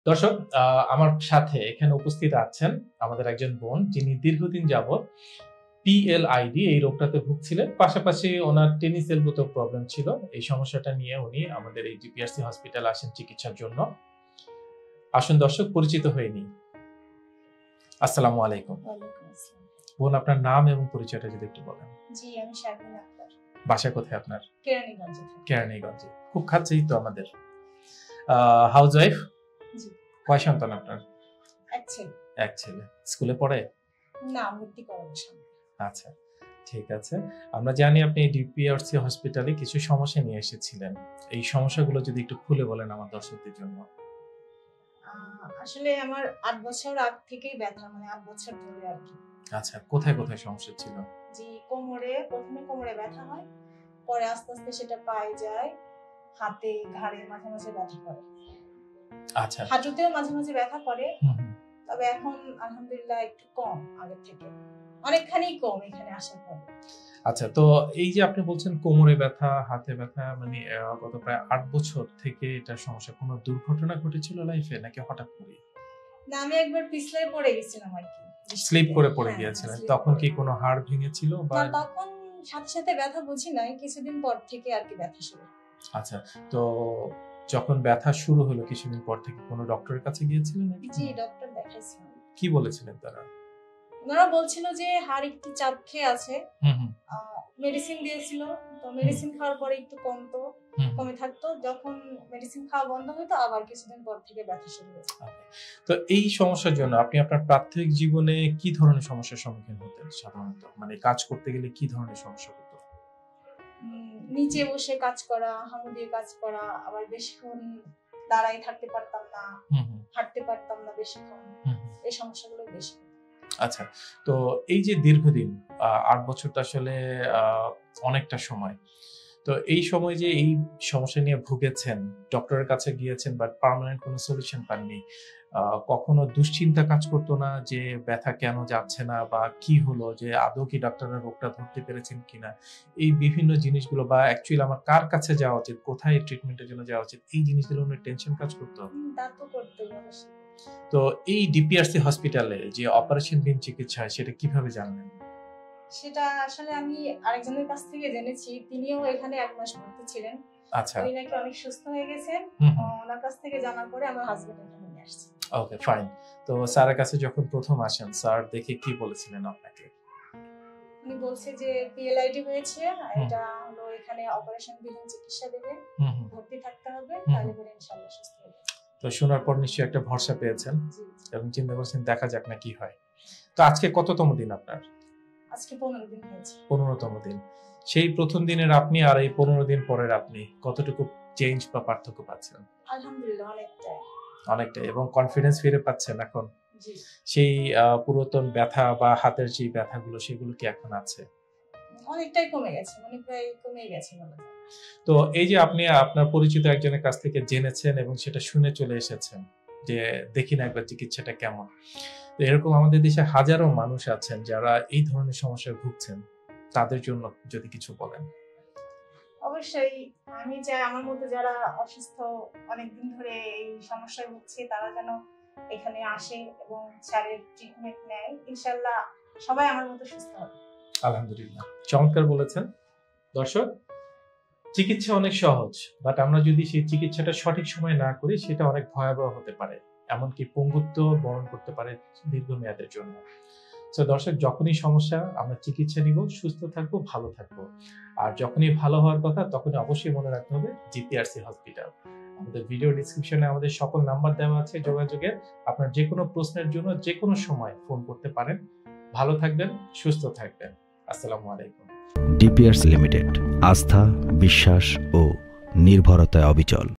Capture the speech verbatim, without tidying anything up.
দর্শক, আমার সাথে এখানে উপস্থিত আছেন আমাদের একজন বোন, যিনি দীর্ঘদিন যাবৎ পিএলআইডি এই রোগটাতে ভুগছিলেন। পাশাপাশি ওনার টেনিস এলবোতে প্রবলেম ছিল। এই সমস্যাটা নিয়ে উনি আমাদের এই ডিপিআরসি হসপিটালে আসেন চিকিৎসার জন্য। আসুন দর্শক, পরিচিত হয়ে নিই। আসসালামু আলাইকুম। ওয়ালাইকুম আসসালাম। বোন, আপনার নাম এবং পরিচয়টা যদি একটু বলেন। জি, আমি শারমিন আক্তার। বাসা কোথায় আপনার? কেরানীগঞ্জে থাকি। কেরানীগঞ্জে। খুব কাছেই তো আমাদের। House wife? জি। কয় সন্তান আপনার? এক ছেলে। এক ছেলে। স্কুলে পড়ে? না, ভর্তি করাবো সামনে। আচ্ছা, ঠিক আছে। আমরা জানি আপনি ডিপিআরসি হসপিটালে কিছু সমস্যা নিয়ে এসেছিলেন। এই সমস্যাগুলো যদি একটু খুলে বলেন আমার দর্শকদের জন্য। আসলে আমার আট বছর আগ থেকেই ব্যথা, মানে আট বছর ধরে আর কি। আচ্ছা, কোথায় কোথায় সমস্যা ছিল? জি, কোমরে, প্রথমে কোমরে ব্যথা হয়, পরে আস্তে আস্তে সেটা পায়ে যায়, হাতে, ঘাড়ে মাঝে মাঝে ব্যথা করে। আচ্ছা। হাঁটুতেও মাঝে মাঝে ব্যথা করে, হুম হুম। তবে এখন আলহামদুলিল্লাহ একটু কম, আগের থেকে অনেকখানি কম এখানে আসার পর। আচ্ছা, তো এই যে আপনি বলছেন কোমরে ব্যথা, হাতে ব্যথা, মানে গত প্রায় আট বছর থেকে এটা সমস্যা, কোনো দুর্ঘটনা ঘটেছিল লাইফে নাকি হঠাৎ করে? না, আমি একবার পিছলে পড়ে গেছিলাম আর কি। স্লিপ করে পড়ে গিয়েছিলেন? তখন কি কোনো হাড় ভেঙেছিল বা? না, তখন সাথে সাথে ব্যথা বুঝি নাই, কিছুদিন পর থেকে আর কি ব্যথা শুরু। আচ্ছা, তো যখন ব্যথা শুরু হলো কিছুদিন পর থেকে কোনো ডক্টরের কাছে গিয়েছিলেন? জি, ডক্টর দেখাইছিলাম। কি বলেছিলেন তারা? ওনারা বলছিল যে হাড় একটু চাপ খেয়ে আছে। হুম হুম। মেডিসিন দিয়েছিল, তো মেডিসিন খাওয়ার পরে একটু কমতো, কমে থাকতো। যখন মেডিসিন খাওয়া বন্ধ হতো আবার কিছুদিন পর থেকে ব্যথা শুরু হয়েছে। তো এই সমস্যার জন্য আপনি আপনার প্রাথমিক জীবনে কি ধরনের সমস্যার সম্মুখীন হতেন সাধারণত? মানে কাজ করতে গেলে কি ধরনের সমস্যা হতো? নিচে বসে কাজ করা, হামু দিয়ে কাজ করা, আবার বেশিক্ষণ দাঁড়াই থাকতে পারতাম না, হাঁটতে পারতাম না বেশিক্ষণ, এই সমস্যাগুলো বেশি। আচ্ছা, তো এই যে দীর্ঘদিন আট বছরটা আসলে অনেকটা সময়, তো এই সময় যে এই সমস্যা নিয়ে ভুগেছেন, ডক্টরের কাছে গিয়েছেন বাট পার্মানেন্ট কোনো সলিউশন পাননি, কখনো দুশ্চিন্তা কাজ করতো না যে ব্যথা কেন যাচ্ছে না বা কি হলো, যে আদৌ কি ডাক্তাররা রোগটা ধরতে পেরেছেন কিনা, এই বিভিন্ন জিনিসগুলো, বা অ্যাকচুয়ালি আমার কার কাছে যাওয়া উচিত, কোথায় ট্রিটমেন্টের জন্য যাওয়া উচিত, এই জিনিসগুলো নিয়ে টেনশন কাজ করতো? তা তো করতেই হবে। তো এই ডিপিআরসি হসপিটালে যে অপারেশন বিহীন চিকিৎসা হয় সেটা কিভাবে জানলেন? সেটা আসলে আমি আরেকজনের কাছ থেকে জেনেছি, তিনিও এখানে এক মাস ভর্তি ছিলেন। আচ্ছা, উনি নাকি অনেক সুস্থ হয়ে গেছেন। ওনার কাছ থেকে জানার পরে আমার হাজবেন্ড এখানে নিয়ে আসছে। Okay, fine. তো স্যারের কাছে যখন প্রথম আসেন, স্যার দেখে কি বলেছিলেন আপনাকে? উনি বলছে যে পিএলআইডি হয়েছে, এটা হলো এখানে অপারেশন বিহীন চিকিৎসা দেবে, ভর্তি থাকতে হবে, তাহলে পরে ইনশাআল্লাহ সুস্থ হয়ে যাবে। তো শোনার পর নিশ্চয়ই একটা ভরসা পেয়েছেন এবং চিন্তা করছেন দেখা যাক না কি হয়। তো আজকে কততম দিন আপনার? আজকে পনেরো দিন হয়েছে। পনেরোতম দিন। সেই প্রথম দিনের আপনি আর এই পনেরো দিন পরের আপনি কতটুকু চেঞ্জ বা পার্থক্য পাচ্ছেন? আলহামদুলিল্লাহ অনেকটাই। অনেকটাই। এবং কনফিডেন্স ফিরে পাচ্ছেন এখন? জি। সেই পুরাতন ব্যথা বা হাতের যে ব্যথাগুলো সেগুলো কি এখন আছে? অনেকটাই কমে গেছে, মানে প্রায় কমে গেছে বলা যায়। তো এই যে আপনি আপনার পরিচিত একজনের কাছ থেকে জেনেছেন এবং সেটা শুনে চলে এসেছেন যে দেখি না একবার চিকিৎসাটা কেমন, তো এরকম আমাদের দেশে হাজারো মানুষ আছেন যারা এই ধরনের সমস্যায় ভুগছেন, তাদের জন্য যদি কিছু বলেন। অবশ্যই আমি চাই আমার মতো যারা অসুস্থ অনেকদিন ধরে এই সমস্যায় ভুগছে তারা যেন এখানে আসে এবং স্যারের ট্রিটমেন্ট নেয়, ইনশাআল্লাহ সবাই আমার মতো সুস্থ হবে। আলহামদুলিল্লাহ, চমৎকার বলেছেন। দর্শক, চিকিৎসা অনেক সহজ, বাট আমরা যদি সেই চিকিৎসাটা সঠিক সময় না করি সেটা অনেক ভয়াবহ হতে পারে, এমনকি পঙ্গুত্ব বরণ করতে পারে দীর্ঘমেয়াদের জন্য। তো দর্শক, যখনই সমস্যা আমরা চিকিৎসা নিব, সুস্থ থাকবো, ভালো থাকবো। আর যখনই ভালো হওয়ার কথা তখনই অবশ্যই মনে রাখতে হবে জিপিআরসি হসপিটাল। আমাদের ভিডিও ডিসক্রিপশনে আমাদের সকল নাম্বার দেওয়া আছে যোগাযোগের। আপনার যে কোনো প্রশ্নের জন্য যে কোনো সময় ফোন করতে পারেন। ভালো থাকবেন, সুস্থ থাকবেন। আসসালামু আলাইকুম। ডিপিআরসি লিমিটেড, আস্থা, বিশ্বাস ও নির্ভরতায় অবিচল।